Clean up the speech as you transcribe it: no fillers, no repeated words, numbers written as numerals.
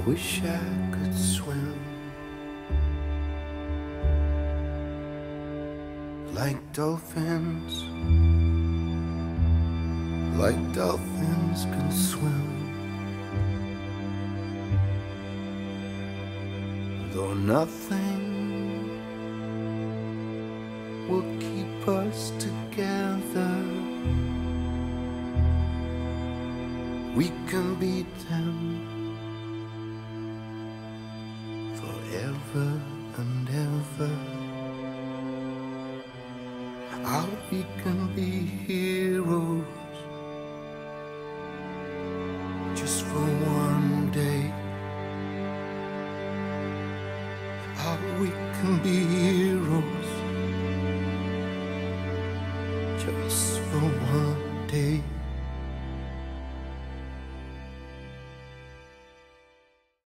wish I could swim like dolphins can swim. Though nothing will keep us together, we can beat them forever and ever. How we can be heroes just for one day. How we can be heroes just for one day.